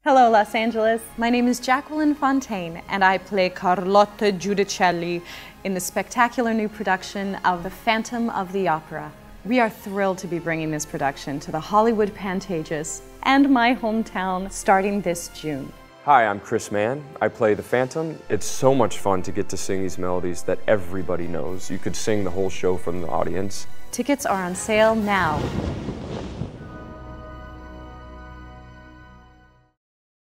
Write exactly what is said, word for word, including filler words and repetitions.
Hello, Los Angeles. My name is Jacquelynne Fontaine, and I play Carlotta Giudicelli in the spectacular new production of The Phantom of the Opera. We are thrilled to be bringing this production to the Hollywood Pantages and my hometown starting this June. Hi, I'm Chris Mann. I play the Phantom. It's so much fun to get to sing these melodies that everybody knows. You could sing the whole show from the audience. Tickets are on sale now.